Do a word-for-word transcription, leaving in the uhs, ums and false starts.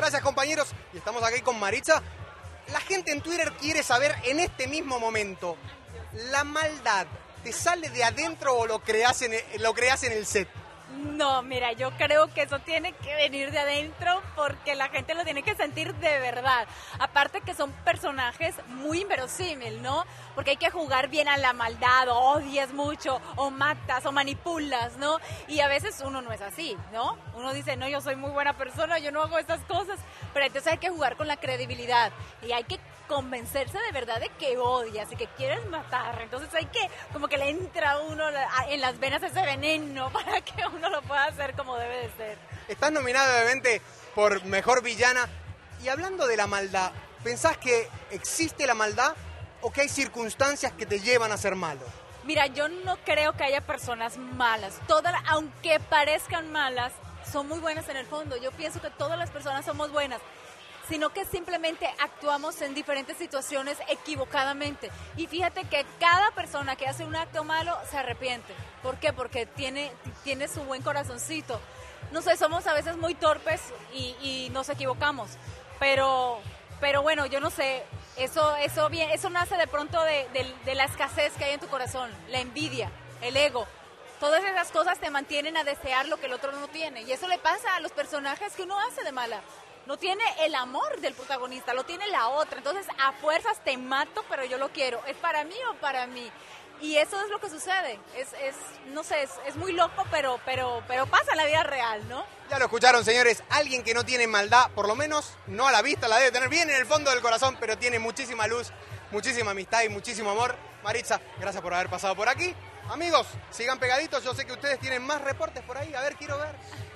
Gracias, compañeros. Y estamos aquí con Maritza. La gente en Twitter quiere saber en este mismo momento, ¿la maldad te sale de adentro o lo creas en el, lo creas en el set? No, mira, yo creo que eso tiene que venir de adentro porque la gente lo tiene que sentir de verdad. Aparte que son personajes muy inverosímiles, ¿no? Porque hay que jugar bien a la maldad, o odias mucho, o matas, o manipulas, ¿no? Y a veces uno no es así, ¿no? Uno dice, no, yo soy muy buena persona, yo no hago estas cosas, pero entonces hay que jugar con la credibilidad y hay que convencerse de verdad de que odias y que quieres matar. Entonces hay que, como que le entra a uno en las venas ese veneno para que uno lo pueda hacer como debe de ser. Estás nominada obviamente por Mejor Villana. Y hablando de la maldad, ¿pensás que existe la maldad o que hay circunstancias que te llevan a ser malo? Mira, yo no creo que haya personas malas. Todas, aunque parezcan malas, son muy buenas en el fondo. Yo pienso que todas las personas somos buenas, sino que simplemente actuamos en diferentes situaciones equivocadamente. Y fíjate que cada persona que hace un acto malo se arrepiente. ¿Por qué? Porque tiene, tiene su buen corazoncito. No sé, somos a veces muy torpes y, y nos equivocamos, pero, pero bueno, yo no sé, eso, eso, bien, eso nace de pronto de, de, de la escasez que hay en tu corazón, la envidia, el ego. Todas esas cosas te mantienen a desear lo que el otro no tiene. Y eso le pasa a los personajes que uno hace de mala. No tiene el amor del protagonista, lo tiene la otra. Entonces, a fuerzas te mato, pero yo lo quiero. ¿Es para mí o para mí? Y eso es lo que sucede. Es, es no sé, es, es muy loco, pero, pero, pero pasa en la vida real, ¿no? Ya lo escucharon, señores. Alguien que no tiene maldad, por lo menos no a la vista, la debe tener bien en el fondo del corazón, pero tiene muchísima luz, muchísima amistad y muchísimo amor. Maritza, gracias por haber pasado por aquí. Amigos, sigan pegaditos. Yo sé que ustedes tienen más reportes por ahí. A ver, quiero ver.